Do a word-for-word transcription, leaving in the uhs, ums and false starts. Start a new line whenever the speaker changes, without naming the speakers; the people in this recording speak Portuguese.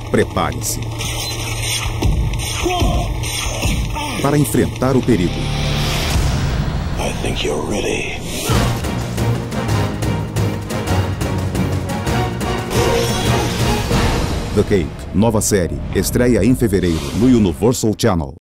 Prepare-se para enfrentar o perigo.
I think you're ready.
The Cake, nova série, estreia em fevereiro no Universal Channel.